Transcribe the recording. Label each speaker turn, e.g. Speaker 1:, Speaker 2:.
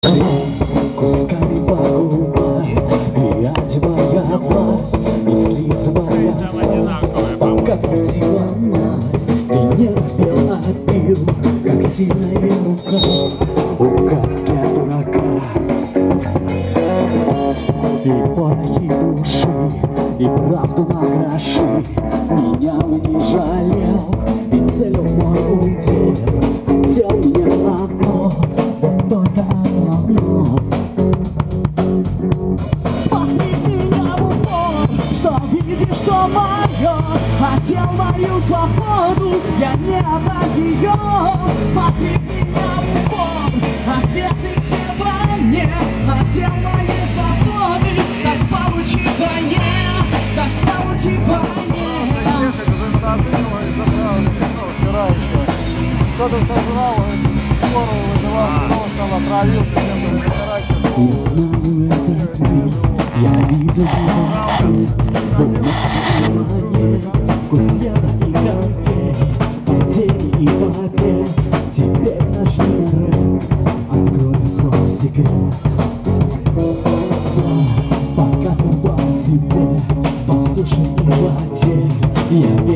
Speaker 1: Кусками покупай, и одевая власть, и слизывая сласть, пока крутила масть. Ты не пил, как сильная рука, указ для дурака. И порохи души, и правду на гроши менял и не жалел, и целью мой удел. Хотел меня одно, вот только одно. Смотри меня в упор, что видишь, что мое. Хотел мою свободу, я не отдам ее. Смотри меня в упор, ответы все во мне. Хотел моей свободы, так получи войне, так получи войне.
Speaker 2: Что-то сожрал, скорую вызывал, снова стал отравился, чем-то забирать.
Speaker 1: Я знаю этот мир, я видел его цвет. Бумага, вкус яда и конфет, день и побед. Теперь ночной рэп, открой свой секрет. Пока ты по себе, по суше и воде, я